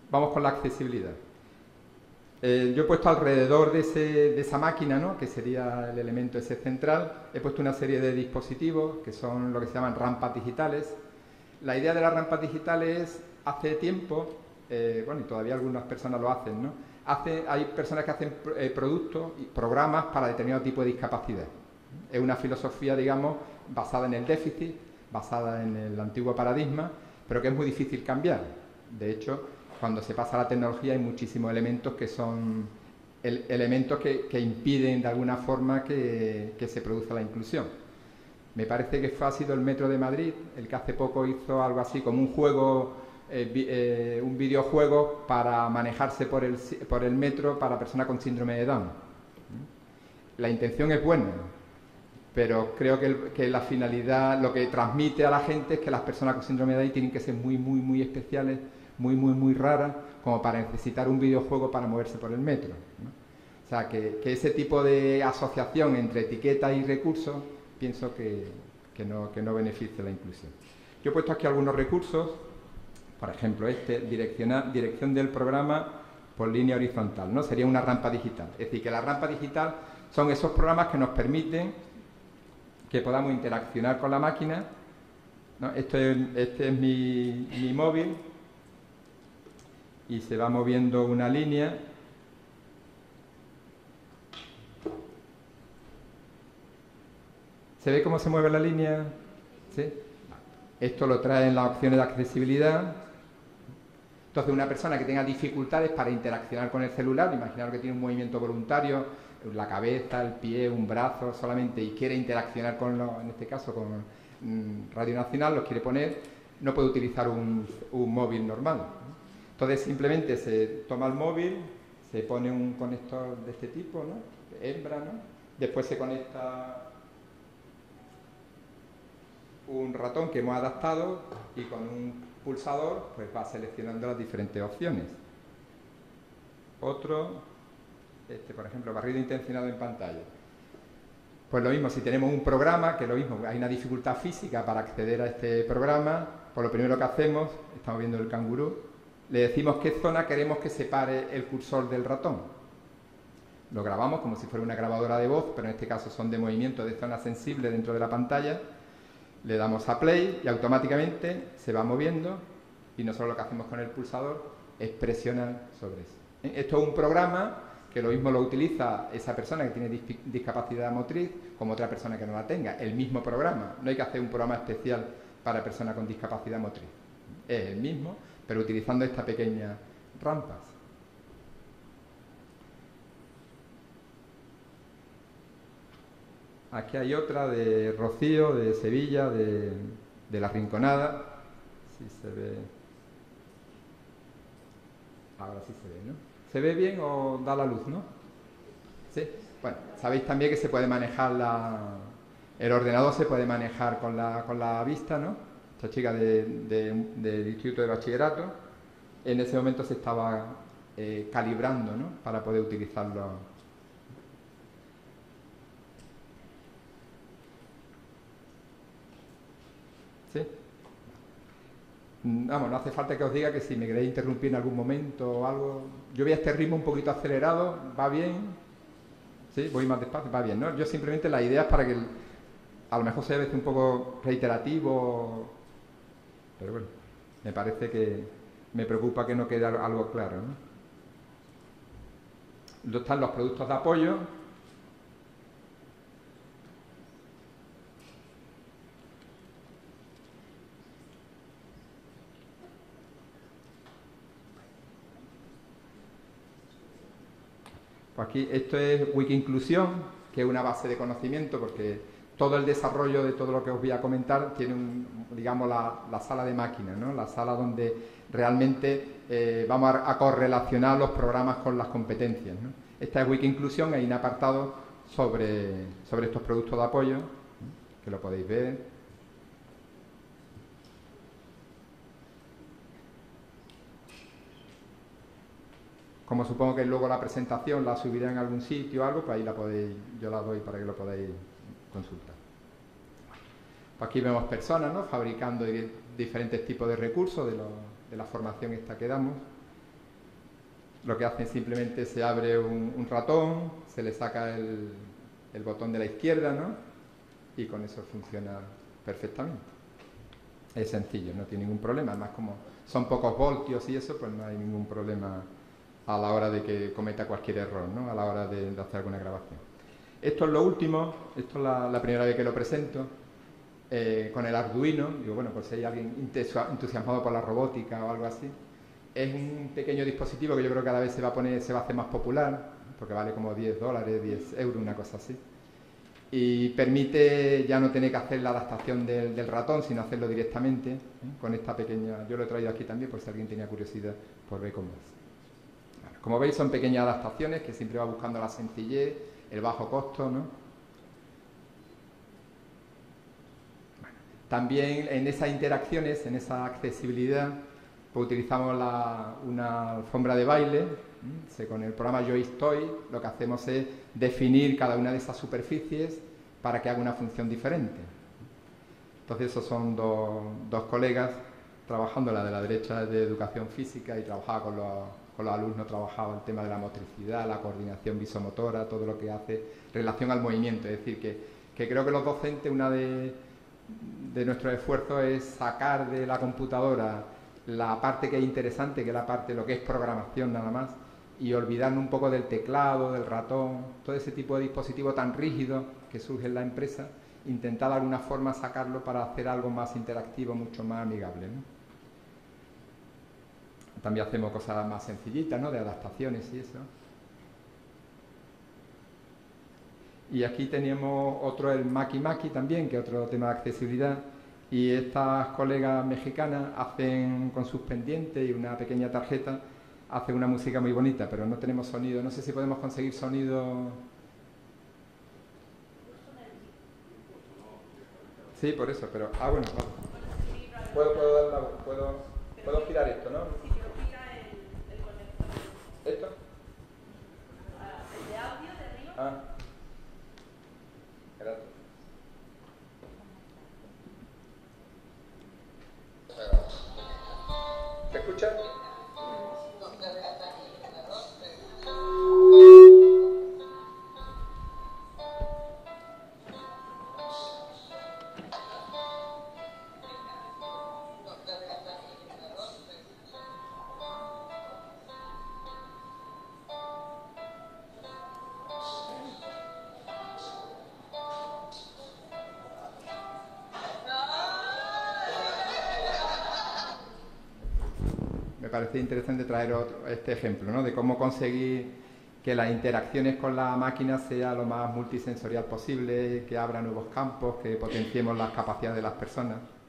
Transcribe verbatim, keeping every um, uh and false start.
vamos con la accesibilidad. Eh, yo he puesto alrededor de, ese, de esa máquina, ¿no?, que sería el elemento ese central, he puesto una serie de dispositivos que son lo que se llaman rampas digitales. La idea de las rampas digitales, hace tiempo, eh, bueno, y todavía algunas personas lo hacen, ¿no? Hace, hay personas que hacen eh, productos y programas para determinado tipo de discapacidad. Es una filosofía, digamos, basada en el déficit, basada en el antiguo paradigma, pero que es muy difícil cambiar. De hecho, cuando se pasa a la tecnología hay muchísimos elementos que son el, elementos que, que impiden de alguna forma que, que se produzca la inclusión. Me parece que fue, ha sido el Metro de Madrid el que hace poco hizo algo así como un juego, eh, eh, un videojuego para manejarse por el, por el metro para personas con síndrome de Down. La intención es buena, pero creo que, el, que la finalidad, lo que transmite a la gente es que las personas con síndrome de Down tienen que ser muy, muy, muy especiales, muy, muy, muy raras, como para necesitar un videojuego para moverse por el metro, ¿no? O sea, que, que ese tipo de asociación entre etiquetas y recursos, pienso que, que, no, que no beneficia la inclusión. Yo he puesto aquí algunos recursos, por ejemplo, este, dirección del programa por línea horizontal, ¿no? Sería una rampa digital. Es decir, que la rampa digital son esos programas que nos permiten que podamos interaccionar con la máquina, ¿no? Este es, este es mi, mi móvil, y se va moviendo una línea. ¿Se ve cómo se mueve la línea? ¿Sí? Esto lo traen las opciones de accesibilidad. Entonces, una persona que tenga dificultades para interaccionar con el celular, imaginaros que tiene un movimiento voluntario, la cabeza, el pie, un brazo solamente, y quiere interaccionar con, lo, en este caso, con mmm, Radio Nacional, los quiere poner, no puede utilizar un, un móvil normal. Entonces simplemente se toma el móvil, se pone un conector de este tipo, ¿no?, hembra, ¿no?, después se conecta un ratón que hemos adaptado y con un pulsador pues va seleccionando las diferentes opciones. Otro, este por ejemplo, barrido intencionado en pantalla. Pues lo mismo, si tenemos un programa, que lo mismo, hay una dificultad física para acceder a este programa, pues lo primero que hacemos, estamos viendo el cangurú, le decimos qué zona queremos que separe el cursor del ratón. Lo grabamos como si fuera una grabadora de voz, pero en este caso son de movimiento de zona sensible dentro de la pantalla. Le damos a play y automáticamente se va moviendo, y nosotros lo que hacemos con el pulsador es presionar sobre eso. Esto es un programa que lo mismo lo utiliza esa persona que tiene discapacidad motriz como otra persona que no la tenga. El mismo programa. No hay que hacer un programa especial para personas con discapacidad motriz. Es el mismo, pero utilizando estas pequeñas rampas. Aquí hay otra de Rocío, de Sevilla, de, de La Rinconada. Si se ve. Ahora sí se ve, ¿no? ¿Se ve bien o da la luz, no? Sí. Bueno, sabéis también que se puede manejar la... El ordenador se puede manejar con la, con la vista, ¿no? Esta chica de, de, del Instituto de Bachillerato, en ese momento se estaba eh, calibrando, ¿no?, para poder utilizarlo. ¿Sí? Vamos, no hace falta que os diga que si me queréis interrumpir en algún momento o algo. Yo voy a este ritmo un poquito acelerado, ¿va bien? ¿Sí? Voy más despacio, va bien, ¿no? Yo simplemente la idea es para que el, a lo mejor sea a veces un poco reiterativo, pero bueno, me parece que me preocupa que no quede algo claro, ¿no? Están los productos de apoyo. Pues aquí, esto es Wiki-Inclusión, que es una base de conocimiento, porque todo el desarrollo de todo lo que os voy a comentar tiene, un, digamos, la, la sala de máquinas, ¿no?, la sala donde realmente eh, vamos a, a correlacionar los programas con las competencias, ¿no? Esta es Wiki-Inclusión, hay un apartado sobre, sobre estos productos de apoyo, ¿no?, que lo podéis ver. Como supongo que luego la presentación la subiré en algún sitio o algo, pues ahí la podéis, yo la doy para que lo podáis consultar. Pues aquí vemos personas, ¿no?, fabricando diferentes tipos de recursos de, lo, de la formación esta que damos. lo que hacen simplemente se abre un, un ratón, se le saca el, el botón de la izquierda, ¿no? Y con eso funciona perfectamente. Es sencillo, no tiene ningún problema. Además, como son pocos voltios y eso, pues no hay ningún problema a la hora de que cometa cualquier error, ¿no? A la hora de, de hacer alguna grabación. Esto es lo último, esto es la, la primera vez que lo presento, eh, con el Arduino. Digo, bueno, pues si hay alguien entusiasmado por la robótica o algo así. Es un pequeño dispositivo que yo creo que cada vez se va a poner, se va a hacer más popular, porque vale como diez dólares, diez euros, una cosa así. Y permite ya no tener que hacer la adaptación del, del ratón, sino hacerlo directamente, ¿eh? Con esta pequeña... Yo lo he traído aquí también, por si alguien tenía curiosidad por ver cómo es. Bueno, como veis, son pequeñas adaptaciones que siempre va buscando la sencillez, el bajo costo, ¿no? Bueno, también en esas interacciones, en esa accesibilidad, pues utilizamos la, una alfombra de baile. ¿sí? Con el programa JoyToy lo que hacemos es definir cada una de esas superficies para que haga una función diferente. Entonces esos son dos, dos colegas trabajando, la de la derecha de educación física y trabajaba con los, con los alumnos, trabajaba el tema de la motricidad, la coordinación visomotora, todo lo que hace relación al movimiento. Es decir, que, que creo que los docentes, una de, de nuestros esfuerzos es sacar de la computadora la parte que es interesante, que es la parte, lo que es programación nada más, y olvidarnos un poco del teclado, del ratón, todo ese tipo de dispositivo tan rígido que surge en la empresa, intentar de alguna forma sacarlo para hacer algo más interactivo, mucho más amigable, ¿no? También hacemos cosas más sencillitas, ¿no? De adaptaciones y eso. Y aquí tenemos otro, el Maki Maki también, que es otro tema de accesibilidad. Y estas colegas mexicanas hacen con sus pendientes y una pequeña tarjeta, hacen una música muy bonita, pero no tenemos sonido. No sé si podemos conseguir sonido. Sí, por eso, pero... Ah, bueno, vale. Puedo, puedo, dar la, puedo, puedo girar esto, ¿no? Sí, pero gira el, el conector. ¿Esto? ¿El de audio de arriba? Ah. Gracias. ¿Se escucha? Me parecía interesante traer otro, este ejemplo, ¿no? De cómo conseguir que las interacciones con la máquina sea lo más multisensorial posible, que abra nuevos campos, que potenciemos las capacidades de las personas.